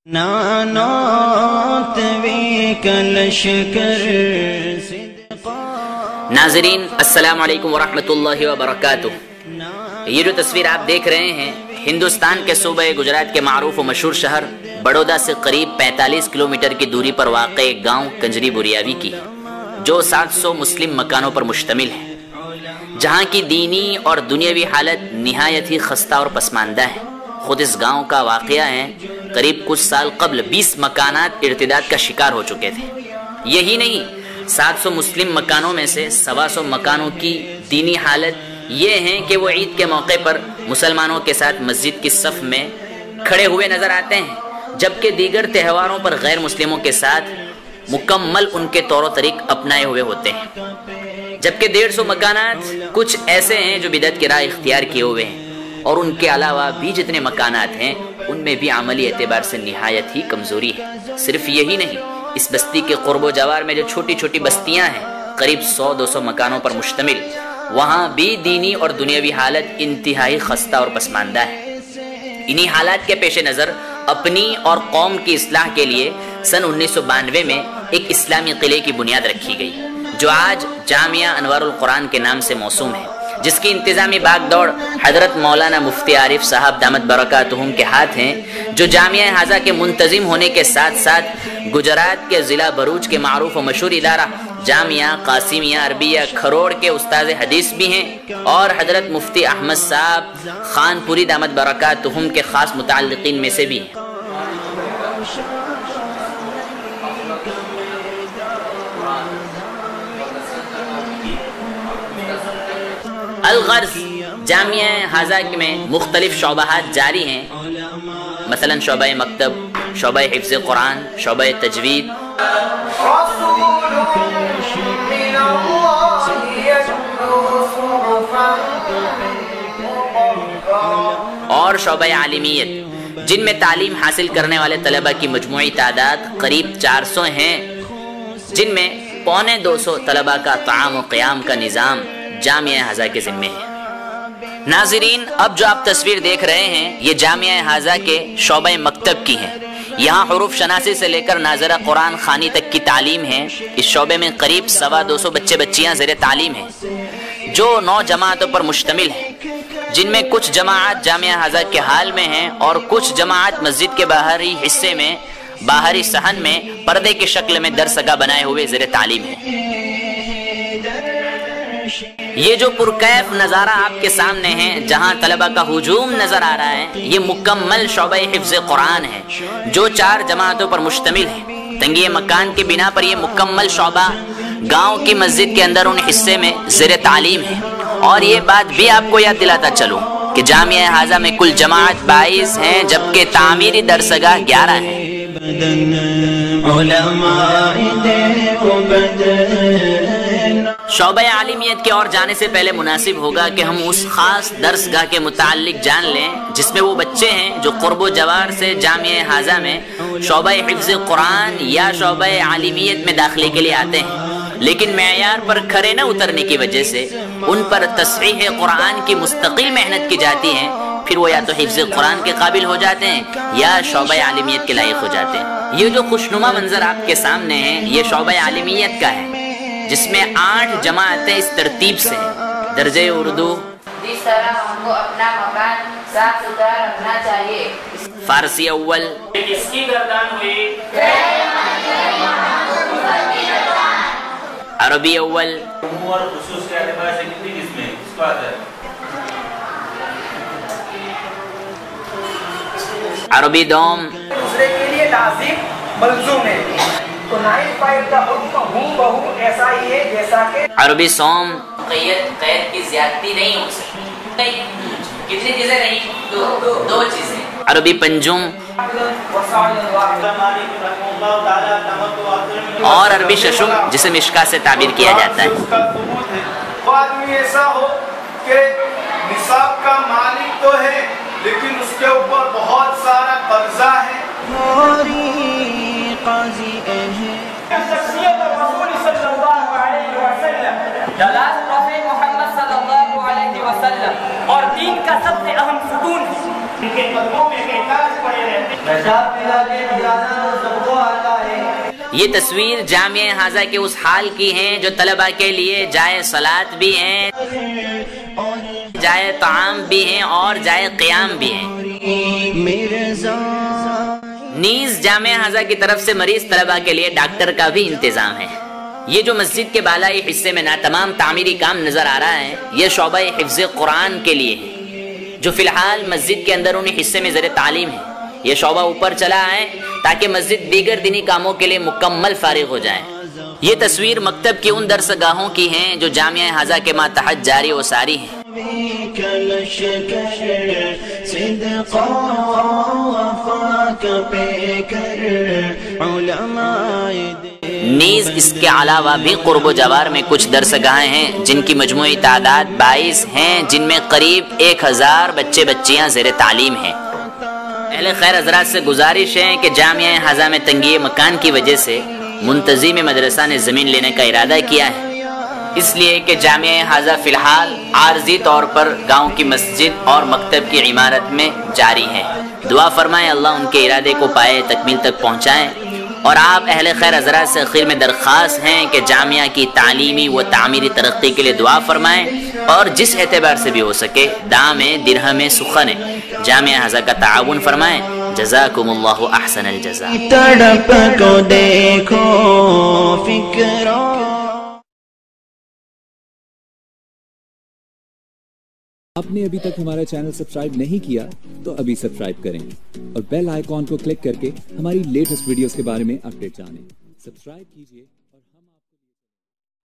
ناظرین السلام علیکم ورحمۃ اللہ وبرکاتہ۔ یہ جو تصویر آپ دیکھ رہے ہیں ہندوستان کے صوبہ گجرات کے معروف و مشہور شہر بڑودہ سے قریب 45 کلومیٹر کی دوری پر واقع ایک گاؤں کنجری بوریاوی کی ہے، جو 700 مسلم مکانوں پر مشتمل ہے، جہاں کی دینی اور دنیاوی حالت نہایت ہی خستہ اور پسماندہ ہے۔ خود اس گاؤں کا واقعہ ہے قریب کچھ سال قبل 20 مکانات ارتداد کا شکار ہو چکے تھے۔ یہی نہیں، 700 مسلم مکانوں میں سے 125 مکانوں کی دینی حالت یہ ہے کہ وہ عید کے موقع پر مسلمانوں کے ساتھ مسجد کی صف میں کھڑے ہوئے نظر آتے ہیں، جبکہ دیگر تہواروں پر غیر مسلموں کے ساتھ مکمل ان کے طور و طریق اپنائے ہوئے ہوتے ہیں۔ جبکہ 150 مکانات کچھ ایسے ہیں جو بدعت کی راہ اختیار کیے ہوئے ہیں، اور ان کے علاوہ بھی جتنے مکانات ہیں ان میں بھی عملی اعتبار سے نہایت ہی کمزوری ہے۔ صرف یہی نہیں، اس بستی کے قرب و جوار میں جو چھوٹی چھوٹی بستیاں ہیں قریب 100-200 مکانوں پر مشتمل، وہاں بھی دینی اور دنیاوی حالت انتہائی خستہ اور پسماندہ ہے۔ انہی حالات کے پیش نظر اپنی اور قوم کی اصلاح کے لیے سن 1992 میں ایک اسلامی قلعے کی بنیاد رکھی گئی، جو آج جامعہ انوار القرآن کے نام سے موسوم ہے، جس کی انتظامی باغ دوڑ حضرت مولانا مفتی عارف صاحب دامت برکاتہم کے ہاتھ ہیں، جو جامعہ ہاذا کے منتظم ہونے کے ساتھ ساتھ گجرات کے ضلع بھروچ کے معروف و مشہور ادارہ جامعہ قاسمیہ عربیہ کھروڑ کے استاد حدیث بھی ہیں، اور حضرت مفتی احمد صاحب خان پوری دامت برکاتہم کے خاص متعلقین میں سے بھی ہیں۔ الغرض جامعہ ہاذا میں مختلف شعبہات جاری ہیں، مثلا شعبہ مکتب، شعبہ حفظ قرآن، شعبہ تجوید اور شعبہ عالمیت، جن میں تعلیم حاصل کرنے والے طلبہ کی مجموعی تعداد قریب 400 ہیں، جن میں 250 طلبہ کا طعام و قیام کا نظام جامعہ ہاذا کے ذمے ہے۔ ناظرین، اب جو آپ تصویر دیکھ رہے ہیں یہ جامعہ ہاذا کے شعبہ مکتب کی ہے۔ یہاں حروف شناسی سے لے کر ناظرہ قرآن خوانی تک کی تعلیم ہے۔ اس شعبے میں قریب 250 بچے بچیاں زیر تعلیم ہیں، جو 9 جماعتوں پر مشتمل ہیں، جن میں کچھ جماعت جامعہ ہاذا کے حال میں ہیں اور کچھ جماعت مسجد کے باہری حصے میں باہری صحن میں پردے کی شکل میں درسگاہ بنائے ہوئے زیر تعلیم ہیں۔ یہ جو پرکیف نظارہ آپ کے سامنے ہے، جہاں طلبہ کا ہجوم نظر آ رہا ہے، یہ مکمل شعبہ حفظ قرآن ہے، جو 4 جماعتوں پر مشتمل ہے۔ تنگی مکان کی بنا پر یہ مکمل شعبہ گاؤں کی مسجد کے اندر ان حصے میں زیر تعلیم ہے۔ اور یہ بات بھی آپ کو یاد دلاتا چلوں کہ جامعہ ہاذا میں کل جماعت 22 ہیں، جبکہ تعمیری درسگاہ 11 ہیں۔ شعبہ عالمیت کی اور جانے سے پہلے مناسب ہوگا کہ ہم اس خاص درسگاہ کے متعلق جان لیں، جس میں وہ بچے ہیں جو قرب و جوار سے جامعہ ہاذا میں شعبہ حفظ قرآن یا شعبہ عالمیت میں داخلے کے لیے آتے ہیں، لیکن معیار پر کھرے نہ اترنے کی وجہ سے ان پر تصحیح قرآن کی مستقل محنت کی جاتی ہے، پھر وہ یا تو حفظ قرآن کے قابل ہو جاتے ہیں یا شعبہ عالمیت کے لائق ہو جاتے ہیں۔ یہ جو خوشنما منظر آپ کے سامنے ہے یہ شعبہ عالمیت کا ہے، جس میں 8 جماعتیں اس ترتیب سے ہیں۔ درجہ اردو، جس طرح ہم کو اپنا مکان صاف ستھرا رکھنا چاہیے۔ فارسی اول، کس کی گردان ہوئی؟ عربی اول، عموم اور خصوص کے اعتبار سے کتنی قسمیں اس کو آتا ہے؟ عربی دوم، دوسرے کے لیے لازم ملزوم ہے، تو نائب فاعل کا حکم ہوں بہو ایسا ہی ہے جیسا کہ عربی سوم، قید کی زیادتی نہیں ہو سکتی۔ کتنی چیزیں نہیں؟ 2 چیزیں۔ عربی پنجم اور عربی ششم، جسے مشکا سے تعبیر کیا جاتا ہے۔ وہ آدمی ایسا ہو کہ نصاب کا مالک تو ہے لیکن اس کے اوپر بہت سارا قرضہ ہے۔ شخصیت رسول صلی اللہ علیہ وسلم، جلال محمد صلی اللہ علیہ وسلم اور دین کا سب سے اہم ستون ہے۔ ان کے قدموں میں احتیاط پڑے رہنا یہ تصویر جامعہ ہاضہ کے اس حال کی ہیں جو طلبہ کے لیے جائے صلاۃ بھی ہیں، جائے طعام بھی ہیں اور جائے قیام بھی ہیں۔ نیز جامعہ ہاضہ کی طرف سے مریض طلبہ کے لیے ڈاکٹر کا بھی انتظام ہے۔ یہ جو مسجد کے بالائی حصے میں ناتمام تعمیری کام نظر آ رہا ہے، یہ شعبہ حفظ قرآن کے لیے ہے، جو فی الحال مسجد کے اندرونی حصے میں زیر تعلیم ہے۔ یہ شعبہ اوپر چلا ہے تاکہ مسجد دیگر دینی کاموں کے لیے مکمل فارغ ہو جائے۔ یہ تصویر مکتب کی ان درسگاہوں کی ہیں جو جامعہ ہاضہ کے ماتحت جاری و ساری ہیں۔ نیز اس کے علاوہ بھی قرب و جوار میں کچھ درسگاہیں ہیں جن کی مجموعی تعداد 22 ہیں، جن میں قریب 1000 بچے بچیاں زیر تعلیم ہیں۔ اہل خیر حضرات سے گزارش ہے کہ جامعہ ہاضہ میں تنگی مکان کی وجہ سے منتظم مدرسہ نے زمین لینے کا ارادہ کیا ہے، اس لیے کہ جامعہ ہاضہ فی الحال عارضی طور پر گاؤں کی مسجد اور مکتب کی عمارت میں جاری ہے۔ دعا فرمائیں اللہ ان کے ارادے کو پائے تکمیل تک پہنچائیں، اور آپ اہل خیر حضرات سے اخیر میں درخواست ہیں کہ جامعہ کی تعلیمی و تعمیری ترقی کے لیے دعا فرمائیں، اور جس اعتبار سے بھی ہو سکے دام درہم سخن جامعہ ہاضہ کا تعاون فرمائیں۔ جزاکم اللہ احسن الجزاء۔ تڑپ کو دیکھو فکرو۔ آپ نے ابھی تک ہمارا چینل سبسکرائب نہیں کیا تو ابھی سبسکرائب کریں اور بیل آئیکن کو کلک کر کے ہماری لیٹسٹ ویڈیوز کے بارے میں اپڈیٹ جانیں۔ سبسکرائب کیجئے۔